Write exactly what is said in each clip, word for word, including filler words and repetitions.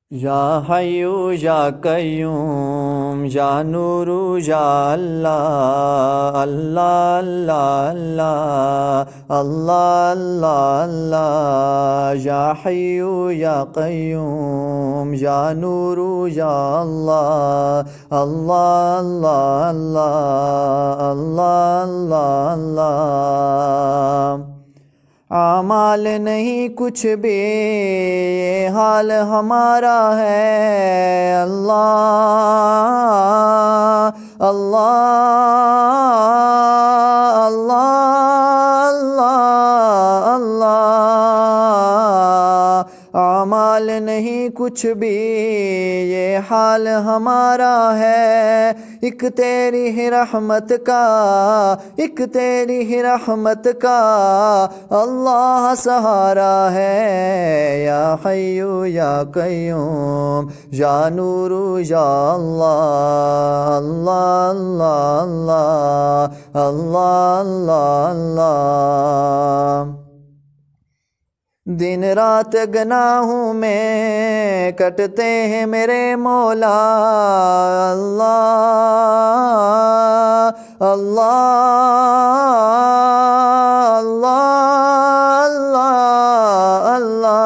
یا حیو یا قیوم یا نور یا اللہ اللہ اللہ اللہ اللہ اللہ یا حیو یا قیوم یا نور یا اللہ اللہ اللہ اللہ اللہ اللہ اللہ اعمال نہیں کچھ بھی یہ حال ہمارا ہے اللہ اللہ اللہ اللہ اللہ اعمال نہیں کچھ بھی یہ حال ہمارا ہے ایک تیری ہی رحمت کا ایک تیری ہی رحمت کا اللہ سہارا ہے یا حیو یا قیوم یا نور یا اللہ اللہ اللہ اللہ اللہ اللہ دن رات گناہوں میں کٹتے ہیں میرے مولا اللہ اللہ اللہ اللہ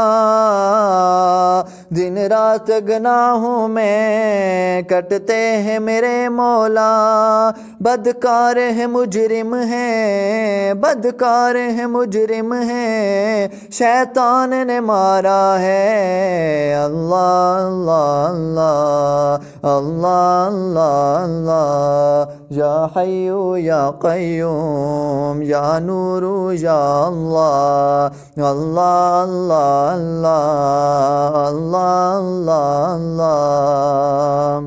دن رات گناہوں میں کٹتے ہیں میرے مولا بدکار ہے مجرم ہے بدکار ہے مجرم ہے شیطان نے مارا ہے اللہ اللہ اللہ اللہ اللہ یا حیو یا قیوم یا نور یا اللہ اللہ اللہ اللہ اللہ اللہ اللہ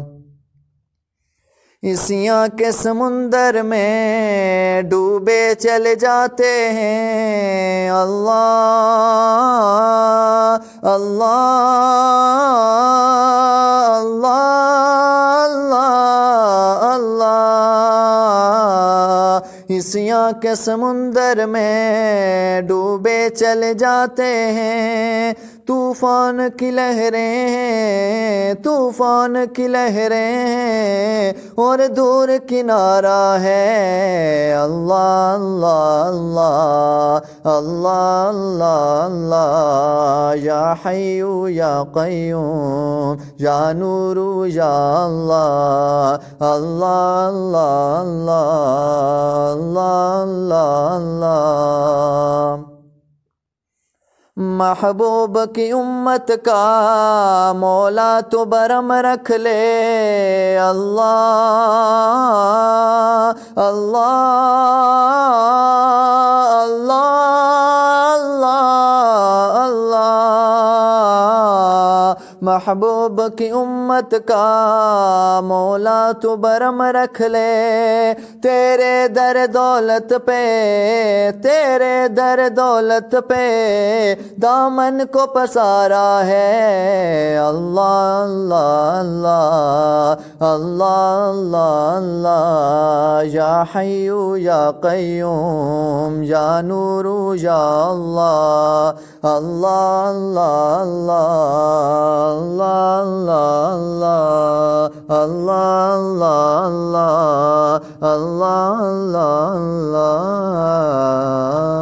اسیاں کے سمندر میں ڈوبے چلے جاتے ہیں اللہ اللہ اللہ اللہ اسیاں کے سمندر میں ڈوبے چلے جاتے ہیں طوفان کی لہریں ہیں طوفان کی لہریں ہیں اور دور کنارہ ہے اللہ اللہ اللہ اللہ اللہ یا حیو یا قیوم یا نور یا اللہ اللہ اللہ اللہ اللہ اللہ محبوب کی امت کا مولا تو برم رکھ لے اللہ اللہ اللہ اللہ محبوب کی امت کا مولا تو برم رکھ لے تیرے در دولت پہ تیرے در دولت پہ دامن کو پسارا ہے اللہ اللہ اللہ اللہ اللہ یا حیو یا قیوم یا نور یا اللہ اللہ اللہ اللہ اللہ اللہ اللہ اللہ اللہ اللہ